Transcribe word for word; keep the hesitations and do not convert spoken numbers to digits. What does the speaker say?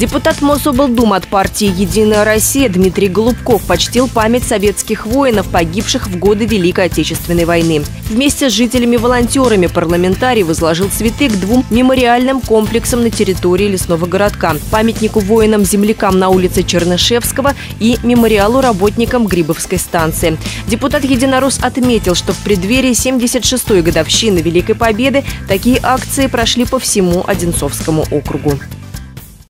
Депутат Мособлдумы от партии «Единая Россия» Дмитрий Голубков почтил память советских воинов, погибших в годы Великой Отечественной войны. Вместе с жителями-волонтерами парламентарий возложил цветы к двум мемориальным комплексам на территории лесного городка – памятнику воинам-землякам на улице Чернышевского и мемориалу работникам Грибовской станции. Депутат «Единорос» отметил, что в преддверии семьдесят шестой годовщины Великой Победы такие акции прошли по всему Одинцовскому округу.